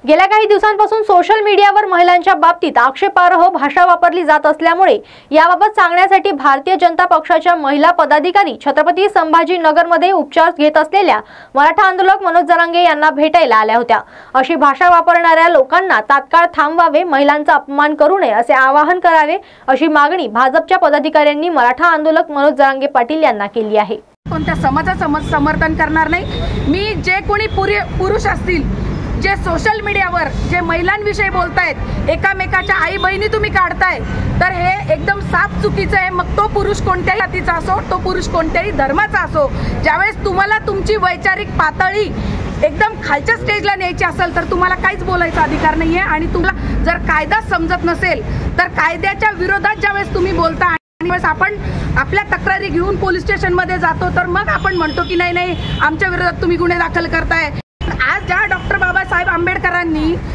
गेल्या काही दिवसांपासून सोशल मीडियावर महिलांच्या बाबतीत आक्षेपार्ह भाषा वापरली जात असल्यामुळे याबाबत सांगण्यासाठी भारतीय जनता पक्षाच्या महिला पदाधिकारी छत्रपती संभाजीनगरमध्ये उपचार घेत असलेल्या मराठा आंदोलक मनोज जरांगे यांना भेटायला आल्या होत्या। अशी भाषा वापरणाऱ्या लोकांना तात्काळ थांबवावे, महिलांचा अपमान करू नये असे आवाहन करावे अशी मागणी भाजपच्या पदाधिकाऱ्यांनी मराठा आंदोलक मनोज जरांगे पाटील यांना केली आहे। कोणत्या समाजाचं समर्थन करणार नाही। मी जे कोणी पुरुष असतील जे सोशल मीडियावर जे महिलांविषयी बोलतायत, एकामेकाच्या आई बहिणी तुम्ही काढताय, तर हे एकदम साफ चुकीचं आहे। मग तो पुरुष कोणत्याही जातीचा असो, तो पुरुष कोणत्याही धर्माचा असो, ज्यावेळेस तुम्हाला तुमची वैचारिक पातळी एकदम खालच्या स्टेजला न्यायची असेल तर तुम्हाला काहीच बोलायचा अधिकार नाहीये। आणि तुम्हाला जर कायदा समजत नसेल तर कायद्याच्या विरोधात ज्यावेळेस तुम्ही बोलता, आपण आपल्या तक्रारी घेऊन पोलीस स्टेशन मध्ये जातो, तर मग आपण म्हणतो की नाही आमच्या विरोधात तुम्ही गुन्हे दाखल करताय। आज ज्या डॉक्टर बाबासाहेब आंबेडकरांनी